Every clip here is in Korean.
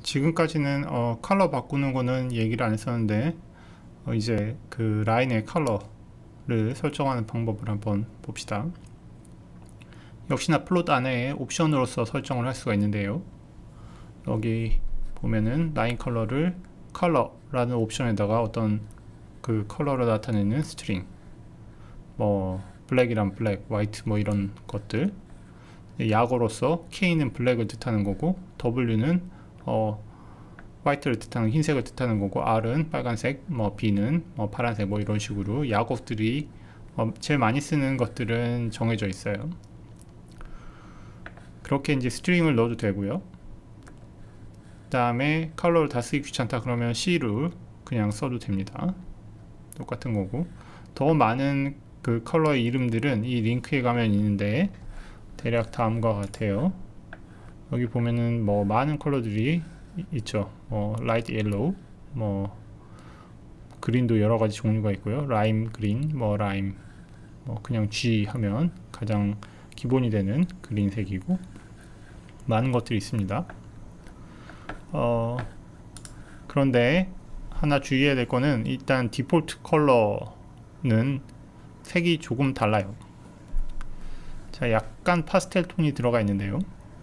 지금까지는 컬러 바꾸는 거는 얘기를 안 했었는데 이제 그 라인의 컬러를 설정하는 방법을 한번 봅시다. 역시나 플롯 안에 옵션으로서 설정을 할 수가 있는데요. 여기 보면은 라인 컬러를 컬러라는 옵션에다가 어떤 그 컬러를 나타내는 스트링, 뭐 블랙이란 블랙, 화이트 뭐 이런 것들, 약어로서 K는 블랙을 뜻하는 거고 W는 화이트를 뜻하는 흰색을 뜻하는 거고 R은 빨간색, 뭐 B는 뭐 파란색, 뭐 이런 식으로 약어들이 제일 많이 쓰는 것들은 정해져 있어요. 그렇게 이제 스트링을 넣어도 되고요. 그 다음에 컬러를 다 쓰기 귀찮다 그러면 C를 그냥 써도 됩니다. 똑같은 거고, 더 많은 그 컬러의 이름들은 이 링크에 가면 있는데 대략 다음과 같아요. 여기 보면은 뭐 많은 컬러들이 있죠. 뭐 라이트 옐로우, 뭐 그린도 여러 가지 종류가 있고요. 라임 그린, 뭐 라임, 뭐 그냥 G 하면 가장 기본이 되는 그린색이고, 많은 것들이 있습니다. 그런데 하나 주의해야 될 거는 일단 디폴트 컬러는 색이 조금 달라요. 자, 약간 파스텔 톤이 들어가 있는데요.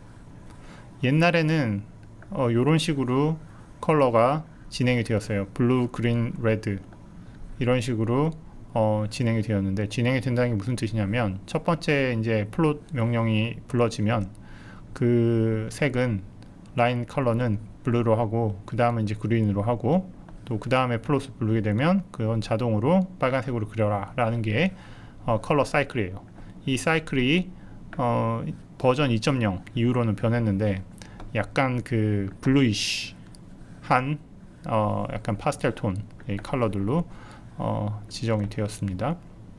옛날에는 요런 식으로 컬러가 진행이 되었어요. 블루, 그린, 레드 이런 식으로 진행이 되었는데, 진행이 된다는 게 무슨 뜻이냐면, 첫 번째 이제 플롯 명령이 불러지면 그 색은 라인 컬러는 블루로 하고, 그 다음에 이제 그린으로 하고, 또 그 다음에 플롯을 부르게 되면 그건 자동으로 빨간색으로 그려라 라는 게 컬러 사이클이에요. 이 사이클이 버전 2.0 이후로는 변했는데, 약간 그 블루이시한 약간 파스텔 톤의 컬러들로 지정이 되었습니다.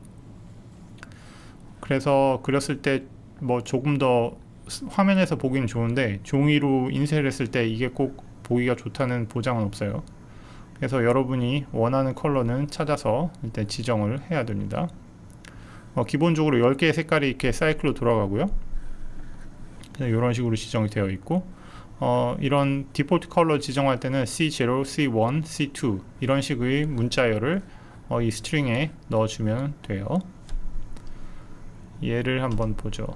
그래서 그렸을 때 뭐 조금 더 화면에서 보기는 좋은데, 종이로 인쇄를 했을 때 이게 꼭 보기가 좋다는 보장은 없어요. 그래서 여러분이 원하는 컬러는 찾아서 일단 지정을 해야 됩니다. 기본적으로 10개의 색깔이 이렇게 사이클로 돌아가고요. 이런 식으로 지정이 되어 있고, 이런 디폴트 컬러 지정할 때는 C0, C1, C2 이런 식의 문자열을 이 스트링에 넣어주면 돼요. 얘를 한번 보죠.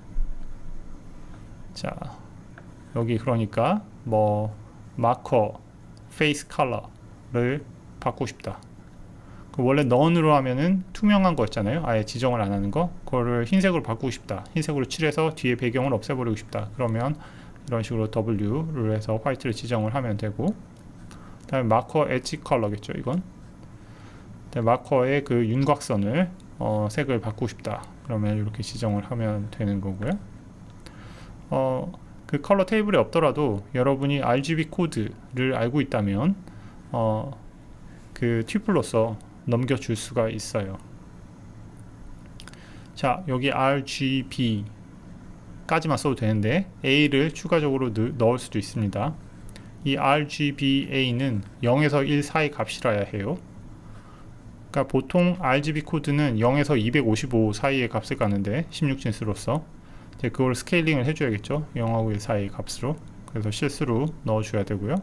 자, 여기 그러니까 뭐 마커, 페이스 컬러를 바꾸고 싶다. 원래 none으로 하면은 투명한 거 있잖아요. 아예 지정을 안 하는 거. 그거를 흰색으로 바꾸고 싶다. 흰색으로 칠해서 뒤에 배경을 없애버리고 싶다. 그러면 이런 식으로 W를 해서 화이트를 지정을 하면 되고, 그 다음에 마커 엣지 컬러겠죠, 이건. 마커의 그 윤곽선을 색을 바꾸고 싶다. 그러면 이렇게 지정을 하면 되는 거고요. 그 컬러 테이블에 없더라도 여러분이 RGB 코드를 알고 있다면 그 튜플로서 넘겨줄 수가 있어요. 자, 여기 RGB 까지만 써도 되는데 A를 추가적으로 넣을 수도 있습니다. 이 RGBA는 0에서 1 사이 값이라야 해요. 그러니까 보통 RGB 코드는 0에서 255 사이의 값을 가는데 16진수로서 그걸 스케일링을 해줘야겠죠. 0하고 1 사이 값으로. 그래서 실수로 넣어줘야 되고요.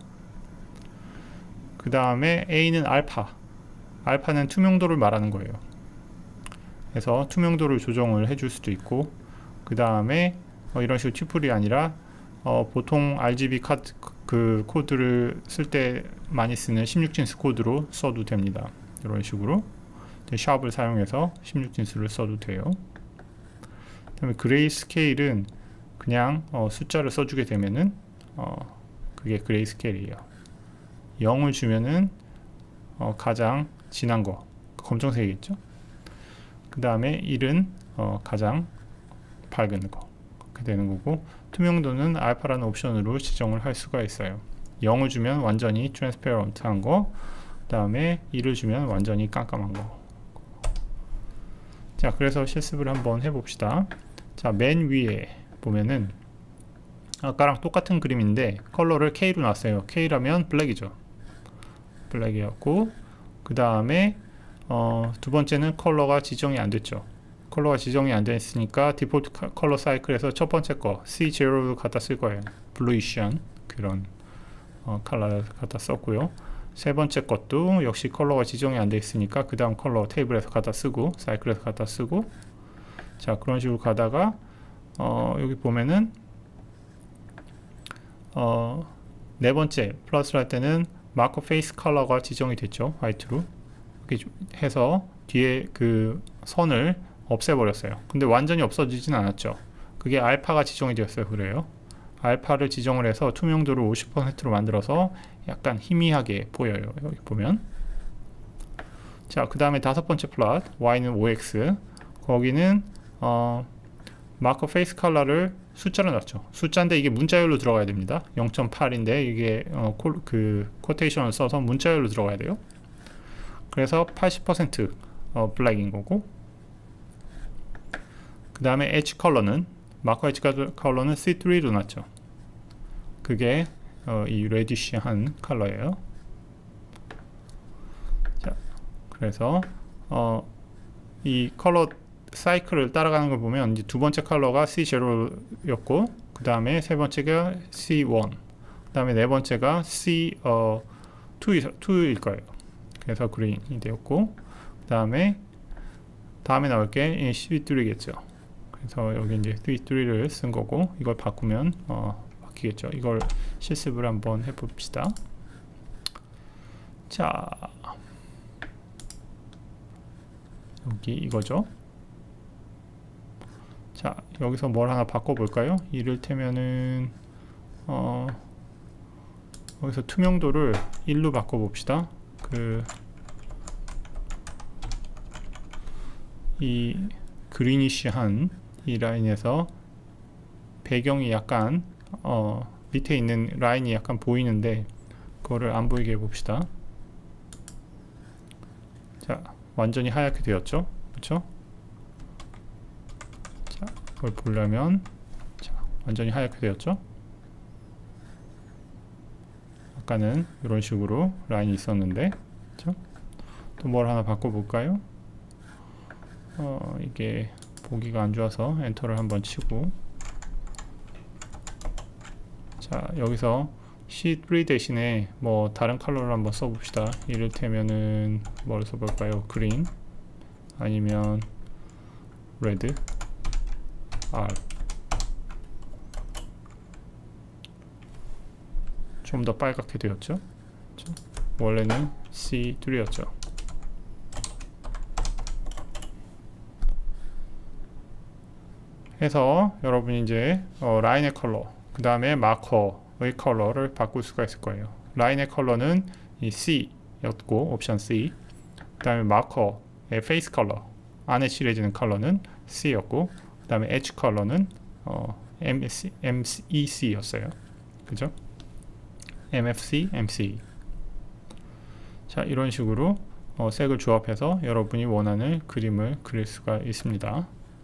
그 다음에 A는 알파. 알파는 투명도를 말하는 거예요. 그래서 투명도를 조정을 해줄 수도 있고, 그 다음에 이런 식으로 튜플이 아니라 보통 RGB 카드 그 코드를 쓸 때 많이 쓰는 16진수 코드로 써도 됩니다. 이런 식으로 샵을 사용해서 16진수를 써도 돼요. 그 다음에 그레이 스케일은 그냥 숫자를 써주게 되면은 그게 그레이 스케일이에요. 0을 주면은 가장 진한 거, 검정색이겠죠. 그 다음에 1은 가장 밝은 거, 그렇게 되는 거고, 투명도는 알파라는 옵션으로 지정을 할 수가 있어요. 0을 주면 완전히 트랜스페런트한 거, 그 다음에 1을 주면 완전히 깜깜한 거. 자, 그래서 실습을 한번 해봅시다. 자, 맨 위에 보면은 아까랑 똑같은 그림인데 컬러를 K로 놨어요. K라면 블랙이죠. 블랙이었고, 그 다음에 두 번째는 컬러가 지정이 안 됐죠. 컬러가 지정이 안 됐으니까 디폴트 컬러 사이클에서 첫 번째 거 C0를 갖다 쓸 거예요. 블루이시한 그런 컬러를 갖다 썼고요. 세 번째 것도 역시 컬러가 지정이 안 돼 있으니까 그 다음 컬러 테이블에서 갖다 쓰고 사이클에서 갖다 쓰고, 자 그런 식으로 가다가 여기 보면은 네 번째 플러스를 할 때는 마커 페이스 컬러가 지정이 됐죠. 화이트로 이렇게 해서 뒤에 그 선을 없애버렸어요. 근데 완전히 없어지진 않았죠. 그게 알파가 지정이 되었어요. 그래요. 알파를 지정을 해서 투명도를 50%로 만들어서 약간 희미하게 보여요. 여기 보면. 자, 그 다음에 다섯 번째 플롯 y는 5x, 거기는 마커 페이스 컬러를 숫자로 넣었죠. 숫자인데 이게 문자열로 들어가야 됩니다. 0.8인데 이게 그 코테이션을 써서 문자열로 들어가야 돼요. 그래서 80% 블랙인 거고, 그 다음에 엣지 컬러는 마커 엣지 컬러는 C3로 놨죠. 그게 이 레디쉬한 컬러예요. 자, 그래서 이 컬러 사이클을 따라가는 걸 보면 이제 두 번째 컬러가 C0였고, 그 다음에 세 번째가 C1, 그 다음에 네 번째가 C2일 거예요. 그래서 그린이 되었고, 그 다음에 나올 게 C3겠죠. 그래서 여기 이제 C3를 쓴 거고, 이걸 바꾸면 바뀌겠죠. 이걸 실습을 한번 해봅시다. 자, 여기 이거죠. 자, 여기서 뭘 하나 바꿔볼까요? 이를테면은 여기서 투명도를 1로 바꿔봅시다. 이 그리니시한 이 라인에서 배경이 약간 밑에 있는 라인이 약간 보이는데 그거를 안 보이게 해봅시다. 자, 완전히 하얗게 되었죠? 그렇죠? 자, 그걸 보려면, 자, 완전히 하얗게 되었죠? 아까는 이런 식으로 라인이 있었는데, 그렇죠? 또 뭘 하나 바꿔볼까요? 이게 보기가 안 좋아서 엔터를 한번 치고, 자, 여기서 C3 대신에 뭐 다른 컬러를 한번 써봅시다. 이를테면은 뭘 써볼까요? 그린 아니면 레드 R. 좀 더 빨갛게 되었죠? 원래는 C3였죠. 해서 여러분이 이제 라인의 컬러, 그 다음에 마커의 컬러를 바꿀 수가 있을 거예요. 라인의 컬러는 이 C였고, 옵션 C. 그 다음에 마커의 페이스 컬러, 안에 칠해지는 컬러는 C였고, 그 다음에 엣지 컬러는 MEC였어요. 그죠? MFC, MC. 자, 이런 식으로 색을 조합해서 여러분이 원하는 그림을 그릴 수가 있습니다.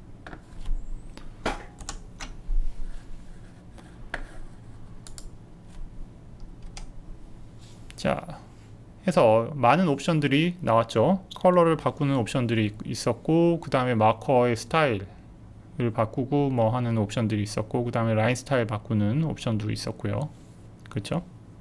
자, 해서 많은 옵션들이 나왔죠. 컬러를 바꾸는 옵션들이 있었고, 그 다음에 마커의 스타일을 바꾸고 뭐 하는 옵션들이 있었고, 그 다음에 라인 스타일 바꾸는 옵션도 있었고요. 그렇죠?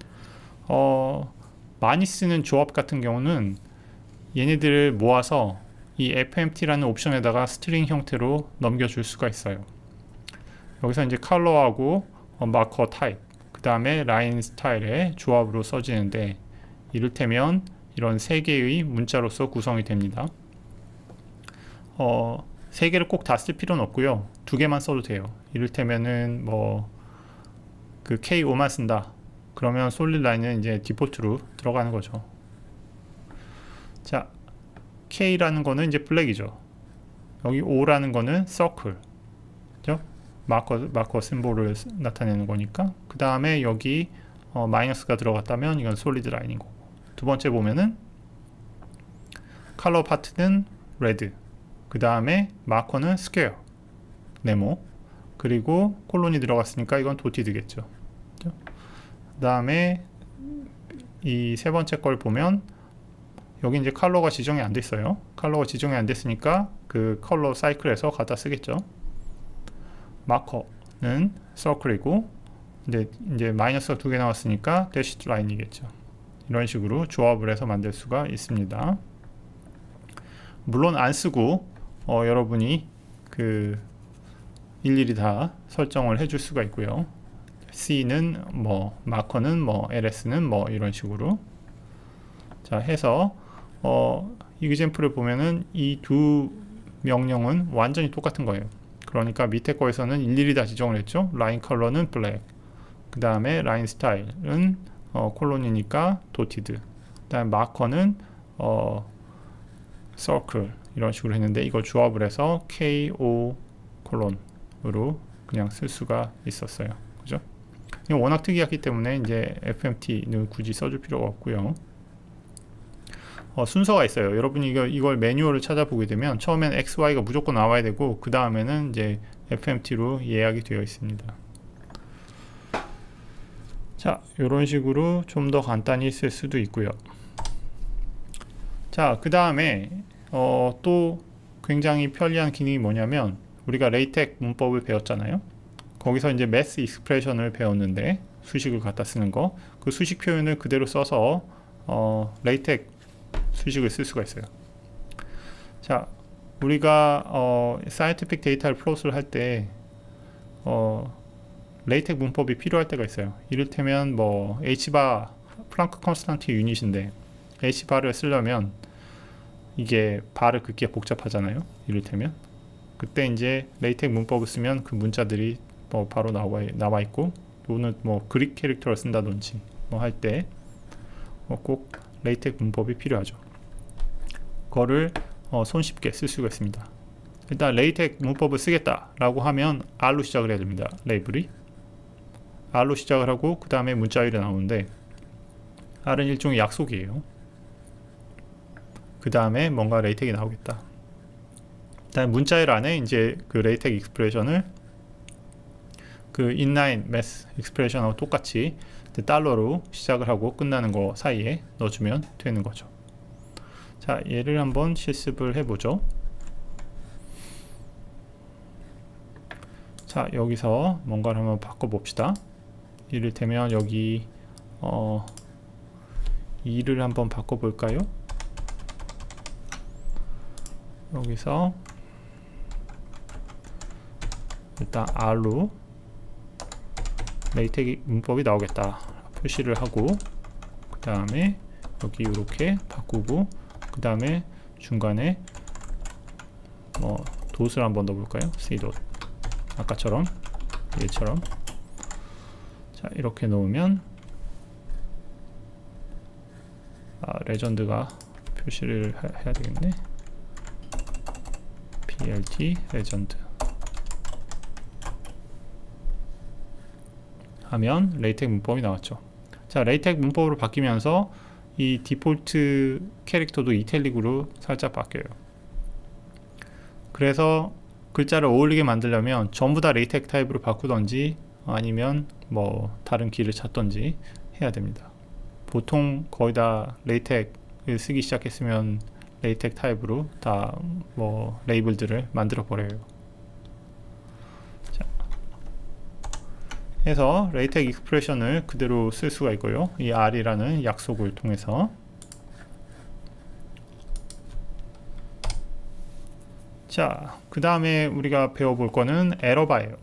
많이 쓰는 조합 같은 경우는 얘네들을 모아서 이 FMT라는 옵션에다가 스트링 형태로 넘겨줄 수가 있어요. 여기서 이제 컬러하고 마커 타입, 그 다음에 라인 스타일의 조합으로 써지는데, 이를테면 이런 세 개의 문자로서 구성이 됩니다. 세 개를 꼭 다 쓸 필요는 없고요. 두 개만 써도 돼요. 이를테면은 뭐 그 K5만 쓴다. 그러면 솔리드 라인은 이제 디폴트로 들어가는 거죠. 자, K라는 거는 이제 블랙이죠. 여기 O라는 거는 서클, 그죠? 마커 심볼을 나타내는 거니까. 그 다음에 여기 마이너스가 들어갔다면 이건 솔리드 라인인 거고. 두 번째 보면은 컬러 파트는 레드, 그 다음에 마커는 스퀘어, 네모, 그리고 콜론이 들어갔으니까 이건 도티 되겠죠. 그 다음에 이 세 번째 걸 보면 여기 이제 컬러가 지정이 안 됐어요. 컬러가 지정이 안 됐으니까 그 컬러 사이클에서 갖다 쓰겠죠. 마커는 서클이고, 이제 마이너스가 두 개 나왔으니까 대시드 라인이겠죠. 이런 식으로 조합을 해서 만들 수가 있습니다. 물론 안 쓰고 여러분이 그 일일이 다 설정을 해줄 수가 있고요. C는 뭐 마커는 뭐 LS는 뭐 이런 식으로 자 해서 이그젬플을 보면은 이 두 명령은 완전히 똑같은 거예요. 그러니까 밑에 거에서는 일일이 다 지정을 했죠. 라인 컬러는 블랙, 그 다음에 라인 스타일은 콜론이니까 도티드, 그 다음에 마커는 서클 이런 식으로 했는데 이걸 조합을 해서 KO 콜론으로 그냥 쓸 수가 있었어요. 그죠? 이거 워낙 특이하기 때문에 이제 FMT는 굳이 써줄 필요가 없고요. 순서가 있어요. 여러분이 이걸 매뉴얼을 찾아보게 되면 처음엔 XY가 무조건 나와야 되고 그 다음에는 이제 FMT로 예약이 되어 있습니다. 자, 이런 식으로 좀 더 간단히 쓸 수도 있고요. 자, 그 다음에 또 굉장히 편리한 기능이 뭐냐면 우리가 레이텍 문법을 배웠잖아요. 거기서 이제 매스 익스프레션을 배웠는데 수식을 갖다 쓰는 거, 그 수식 표현을 그대로 써서 레이텍 수식을 쓸 수가 있어요. 자, 우리가 사이언티픽 데이터를 플롯을 할 때 레이텍 문법이 필요할 때가 있어요. 이를테면 뭐 H바 플랑크 컨스탄트 유닛인데 H바를 쓰려면 이게 바를 긋기가 복잡하잖아요. 이를테면 그때 이제 레이텍 문법을 쓰면 그 문자들이 뭐 바로 나와 있고, 또는 뭐 그릭 캐릭터를 쓴다든지 뭐 할 때 꼭 레이텍 문법이 필요하죠. 그거를 손쉽게 쓸 수가 있습니다. 일단 레이텍 문법을 쓰겠다 라고 하면 R로 시작을 해야 됩니다. 레이블이 R로 시작을 하고 그 다음에 문자열이 나오는데 R은 일종의 약속이에요. 그 다음에 뭔가 레이텍이 나오겠다. 다음 문자열 안에 이제 그 레이텍 익스프레션을 그 인라인 매스 익스프레션하고 똑같이 달러로 시작을 하고 끝나는 거 사이에 넣어주면 되는 거죠. 자, 얘를 한번 실습을 해보죠. 자, 여기서 뭔가를 한번 바꿔봅시다. 이를테면 여기 2를 한번 바꿔볼까요? 여기서 일단 R로 레이텍 문법이 나오겠다 표시를 하고, 그 다음에 여기 이렇게 바꾸고, 그 다음에 중간에 뭐 돛을 한번 넣어볼까요? C돛 아까처럼 얘처럼. 자, 이렇게 놓으면 레전드가 표시를 해야 되겠네. PLT 레전드 하면 레이텍 문법이 나왔죠. 자, 레이텍 문법으로 바뀌면서 이 디폴트 캐릭터도 이탈릭으로 살짝 바뀌어요. 그래서 글자를 어울리게 만들려면 전부 다 레이텍 타입으로 바꾸던지 아니면 뭐 다른 길을 찾던지 해야 됩니다. 보통 거의 다 레이텍을 쓰기 시작했으면 레이텍 타입으로 다 뭐 레이블들을 만들어 버려요. 자, 해서 레이텍 익스프레션을 그대로 쓸 수가 있고요. 이 R이라는 약속을 통해서. 자, 그 다음에 우리가 배워볼 거는 에러바예요.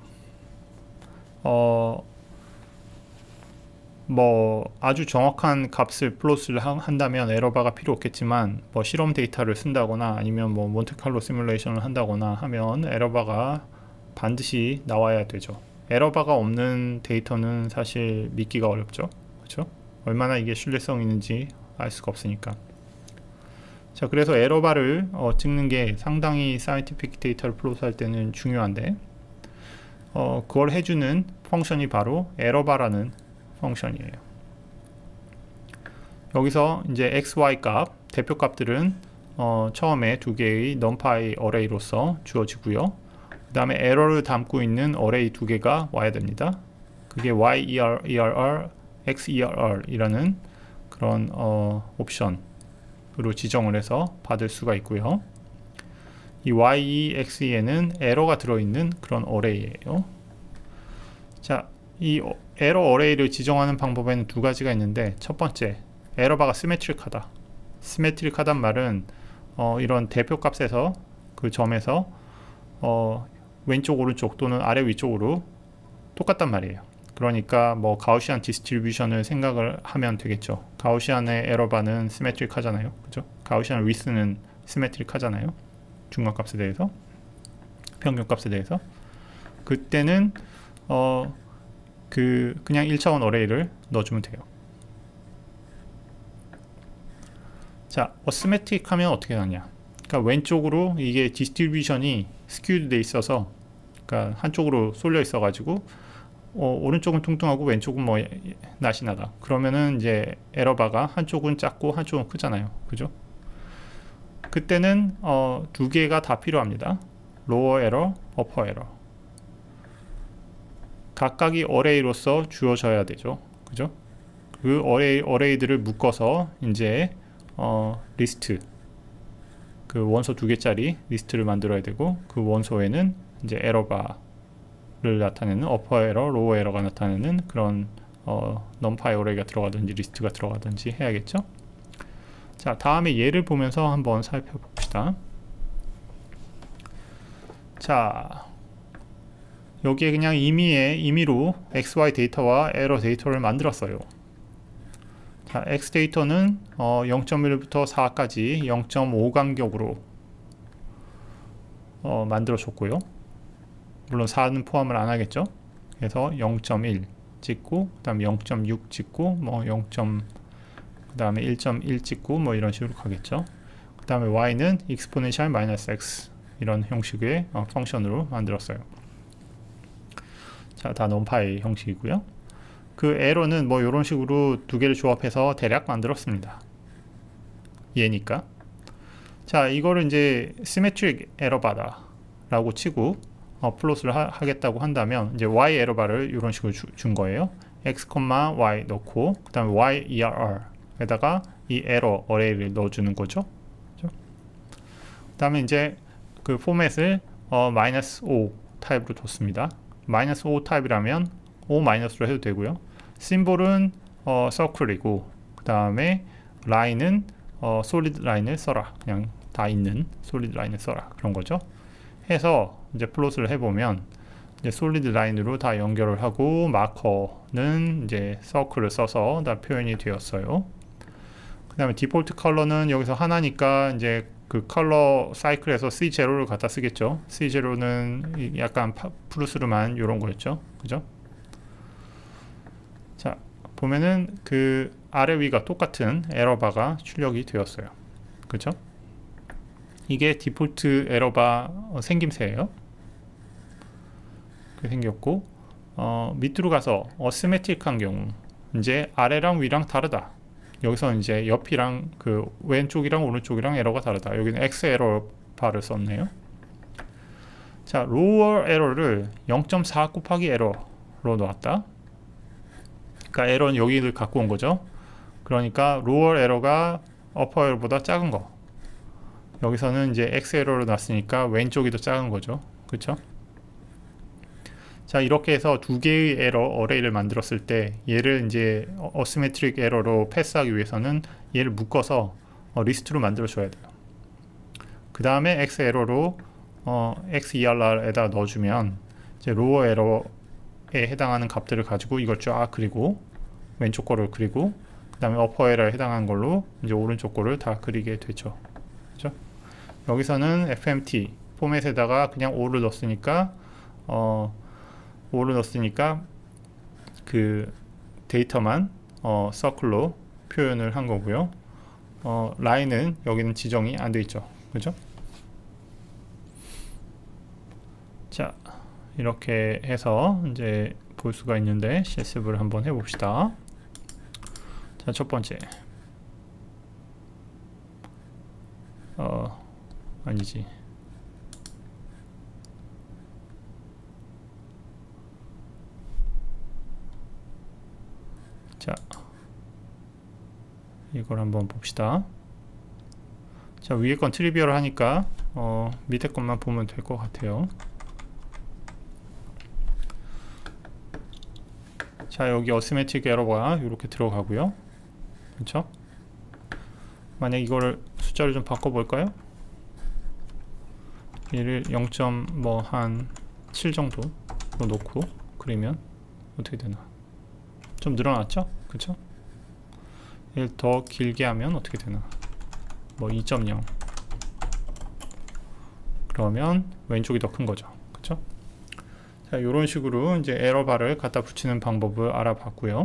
뭐 아주 정확한 값을 플롯을 한다면 에러바가 필요 없겠지만, 뭐 실험 데이터를 쓴다거나 아니면 뭐 몬테칼로 시뮬레이션을 한다거나 하면 에러바가 반드시 나와야 되죠. 에러바가 없는 데이터는 사실 믿기가 어렵죠. 그렇죠? 얼마나 이게 신뢰성 있는지 알 수가 없으니까. 자, 그래서 에러바를 찍는 게 상당히 사이언티픽 데이터를 플롯할 때는 중요한데, 그걸 해주는 펑션이 바로 에러바라는 펑션이에요. 여기서 이제 x, y 값, 대표 값들은 처음에 두 개의 numpy 어레이로서 주어지고요. 그 다음에 에러를 담고 있는 어레이 두 개가 와야 됩니다. 그게 y-err, x-err 이라는 그런 옵션으로 지정을 해서 받을 수가 있고요. 이 y, x에는 에러가 들어있는 그런 어레이예요. 자, 이 에러 어레이를 지정하는 방법에는 두 가지가 있는데, 첫 번째, 에러바가 시메트릭하다. 시메트릭하단 말은 이런 대표 값에서 그 점에서 왼쪽 오른쪽 또는 아래 위쪽으로 똑같단 말이에요. 그러니까 뭐 가우시안 디스트리뷰션을 생각을 하면 되겠죠. 가우시안의 에러바는 시메트릭 하잖아요. 그죠? 가우시안 위스는 시메트릭 하잖아요. 중간값에 대해서, 평균값에 대해서. 그때는 그냥 1차원 어레이를 넣어주면 돼요. 자, 어시메트릭 하면 어떻게 하냐. 그러니까 왼쪽으로 이게 디스트리뷰션이 스큐드 돼 있어서, 그러니까 한쪽으로 쏠려 있어 가지고 오른쪽은 뚱뚱하고 왼쪽은 뭐 날씬하다. 그러면은 이제 에러바가 한쪽은 작고 한쪽은 크잖아요. 그죠? 그때는 두 개가 다 필요합니다. 로어 에러, 어퍼 에러. 각각이 어레이로서 주어져야 되죠. 그죠? 그 어레이들을 묶어서 이제 리스트, 그 원소 두 개짜리 리스트를 만들어야 되고, 그 원소에는 이제 에러바를 나타내는 어퍼 에러, 로어 에러가 나타내는 그런 넘파이 어레이가 들어가든지 리스트가 들어가든지 해야겠죠. 자, 다음에 예를 보면서 한번 살펴봅시다. 자, 여기에 그냥 임의로 XY 데이터와 에러 데이터를 만들었어요. 자, X 데이터는 0.1부터 4까지 0.5 간격으로 만들어 줬고요. 물론 4는 포함을 안 하겠죠. 그래서 0.1 찍고, 그 다음에 0.6 찍고, 뭐 0. 그 다음에 1.1 찍고, 뭐 이런 식으로 가겠죠. 그 다음에 y는 exponential minus x 이런 형식의 펑션으로 만들었어요. 자, 다 넘파이 형식이고요. 그 에러는 뭐 이런 식으로 두 개를 조합해서 대략 만들었습니다. 얘니까. 자, 이거를 이제 시메트릭 에러바다 라고 치고 플롯을 하겠다고 한다면 이제 y 에러바를 이런 식으로 준 거예요. x, y 넣고, 그 다음에 y err 에다가 이 에러 어레이를 넣어주는 거죠. 그 다음에 이제 그 포맷을 -5 타입으로 뒀습니다. -5 타입이라면 5 마이너스로 해도 되고요. 심볼은 서클이고, 그 다음에 라인은 솔리드 라인을 써라. 그냥 다 있는 솔리드 라인을 써라. 그런 거죠. 해서 이제 플롯을 해보면 이제 솔리드 라인으로 다 연결을 하고, 마커는 이제 서클을 써서 다 표현이 되었어요. 그 다음에 디폴트 컬러는 여기서 하나니까 이제 그 컬러 사이클에서 C0를 갖다 쓰겠죠. C0는 약간 푸르스름한 이런 거였죠. 그죠? 자, 보면은 그 아래 위가 똑같은 에러바가 출력이 되었어요. 그죠? 이게 디폴트 에러바 생김새예요. 그렇게 생겼고, 밑으로 가서 어시메트릭한 경우, 이제 아래랑 위랑 다르다. 여기서 이제 옆이랑 그 왼쪽이랑 오른쪽이랑 에러가 다르다. 여기는 X 에러 바를 썼네요. 자, 로어 에러를 0.4 곱하기 에러로 놓았다. 그러니까 에러는 여기를 갖고 온 거죠. 그러니까 로어 에러가 어퍼 에러보다 작은 거. 여기서는 이제 X 에러로 놨으니까 왼쪽이 더 작은 거죠. 그렇죠? 자, 이렇게 해서 두 개의 에러 어레이를 만들었을 때 얘를 이제 어시메트릭 에러로 패스하기 위해서는 얘를 묶어서 리스트로 만들어 줘야 돼요. 그 다음에 X 에러로 XERR에다 넣어주면 이제 로어 에러에 해당하는 값들을 가지고 이걸 쫙 그리고, 왼쪽 거를 그리고, 그 다음에 어퍼 에러에 해당하는 걸로 이제 오른쪽 거를 다 그리게 되죠. 그렇죠? 여기서는 FMT 포맷에다가 그냥 5를 넣었으니까 5를 넣었으니까 그 데이터만 서클로 표현을 한 거고요. 라인은 여기는 지정이 안 돼 있죠. 그죠? 자, 이렇게 해서 이제 볼 수가 있는데 실습을 한번 해봅시다. 자, 첫 번째. 아니지. 자, 이걸 한번 봅시다. 자, 위에 건 트리비얼 하니까 밑에 것만 보면 될 것 같아요. 자, 여기 어시메트릭 에러가 이렇게 들어가고요. 그렇죠? 만약 이거를 숫자를 좀 바꿔볼까요? 얘를 0.7 정도 놓고 그리면 어떻게 되나? 좀 늘어났죠? 그쵸? 얘를 더 길게 하면 어떻게 되나? 뭐 2.0 그러면 왼쪽이 더 큰 거죠. 그쵸? 자, 이런 식으로 이제 에러바를 갖다 붙이는 방법을 알아봤고요.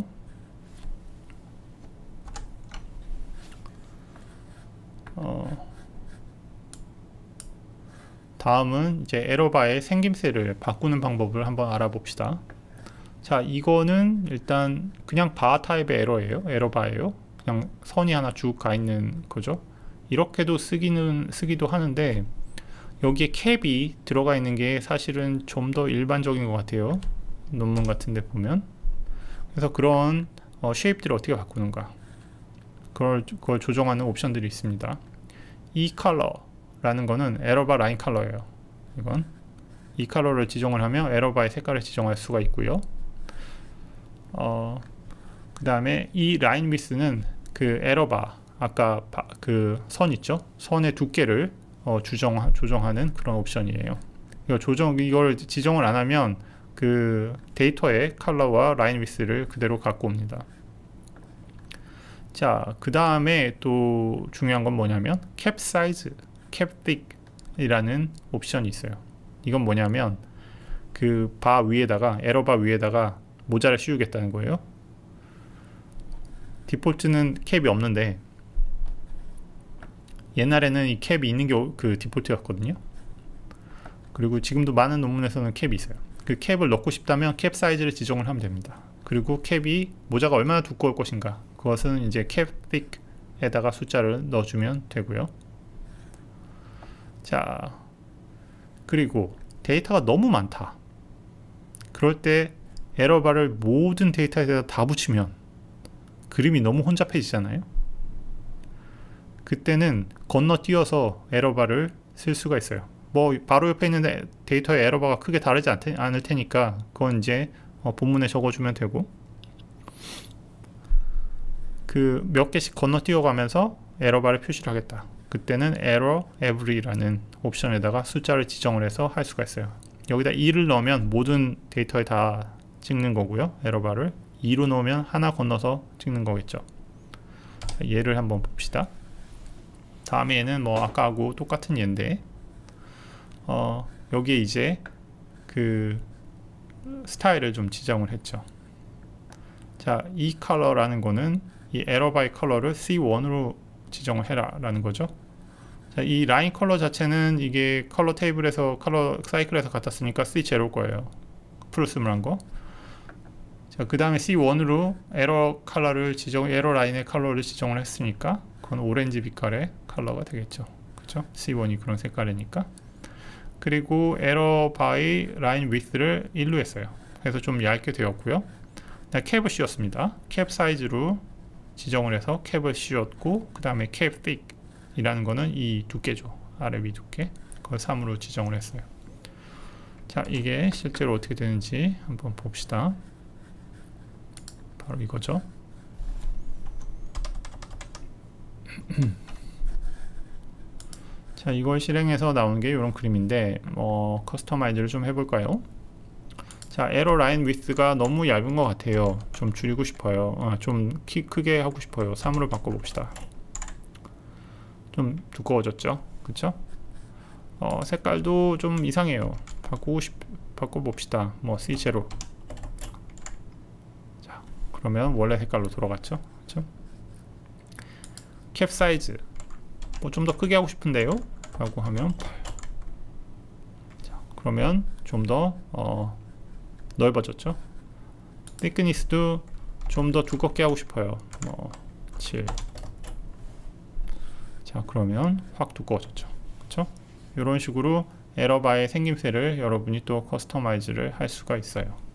다음은 이제 에러바의 생김새를 바꾸는 방법을 한번 알아봅시다. 자, 이거는 일단 그냥 바 타입의 에러예요. 에러바예요. 그냥 선이 하나 쭉 가 있는 거죠. 이렇게도 쓰기도 하는데 여기에 캡이 들어가 있는 게 사실은 좀 더 일반적인 것 같아요. 논문 같은 데 보면. 그래서 그런 쉐입들을 어떻게 바꾸는가, 그걸 조정하는 옵션들이 있습니다. 이 컬러라는 거는 에러바 라인 컬러예요. 이건 이 컬러를 지정을 하면 에러바의 색깔을 지정할 수가 있고요. 그 다음에 이 라인 위스는 그 에러바 아까 그 선 있죠? 선의 두께를 조정하는 그런 옵션이에요. 이걸 지정을 안 하면 그 데이터의 컬러와 라인 위스를 그대로 갖고 옵니다. 자, 그 다음에 또 중요한 건 뭐냐면 캡 사이즈, 캡 thick 이라는 옵션이 있어요. 이건 뭐냐면 그 바 위에다가, 에러바 위에다가 모자를 씌우겠다는 거예요. 디폴트는 캡이 없는데 옛날에는 이 캡이 있는 게 그 디폴트였거든요. 그리고 지금도 많은 논문에서는 캡이 있어요. 그 캡을 넣고 싶다면 캡 사이즈를 지정을 하면 됩니다. 그리고 캡이 모자가 얼마나 두꺼울 것인가, 그것은 이제 캡 thick에다가 숫자를 넣어주면 되고요. 자, 그리고 데이터가 너무 많다. 그럴 때 에러바를 모든 데이터에다 다 붙이면 그림이 너무 혼잡해지잖아요. 그때는 건너뛰어서 에러바를 쓸 수가 있어요. 뭐 바로 옆에 있는 데이터의 에러바가 크게 다르지 않을 테니까 그건 이제 본문에 적어주면 되고, 그 몇 개씩 건너뛰어 가면서 에러바를 표시를 하겠다. 그때는 error every라는 옵션에다가 숫자를 지정을 해서 할 수가 있어요. 여기다 2를 넣으면 모든 데이터에 다 찍는 거고요. 에러바를 2로 넣으면 하나 건너서 찍는 거겠죠. 얘를 한번 봅시다. 다음 얘는 뭐 아까하고 똑같은 얘인데 여기에 이제 그 스타일을 좀 지정을 했죠. 자, 이 컬러라는 거는 이 에러바의 컬러를 C1으로 지정을 해라 라는 거죠. 자, 이 라인 컬러 자체는 이게 컬러 테이블에서 컬러 사이클에서 갖다 쓰니까 C0일 거예요. 프로스물한 거. 자, 그 다음에 C1으로 에러 라인의 컬러를 지정을 했으니까 그건 오렌지 빛깔의 컬러가 되겠죠. 그쵸? C1이 그런 색깔이니까. 그리고 에러 바이 라인 위스를 1로 했어요. 그래서 좀 얇게 되었고요. 캡을 씌웠습니다. 캡 사이즈로 지정을 해서 캡을 씌웠고, 그 다음에 캡 thick 이라는 거는 이 두께죠. 아래 위 두께. 그걸 3으로 지정을 했어요. 자, 이게 실제로 어떻게 되는지 한번 봅시다. 바로 이거죠. 자, 이걸 실행해서 나온 게 이런 그림인데 커스터마이즈를 좀 해볼까요? 자, 에러 라인 위스가 너무 얇은 것 같아요. 좀 줄이고 싶어요. 좀 크게 하고 싶어요. 3으로 바꿔봅시다. 좀 두꺼워졌죠? 그쵸? 색깔도 좀 이상해요. 바꿔봅시다. 뭐 C0. 자, 그러면 원래 색깔로 돌아갔죠? 그쵸? 캡 사이즈 뭐 좀 더 크게 하고 싶은데요? 라고 하면 8. 자, 그러면 좀 더 넓어졌죠. thickness도 좀 더 두껍게 하고 싶어요. 뭐 7. 자, 그러면 확 두꺼워졌죠. 그렇죠? 이런 식으로 에러바의 생김새를 여러분이 또 커스터마이즈를 할 수가 있어요.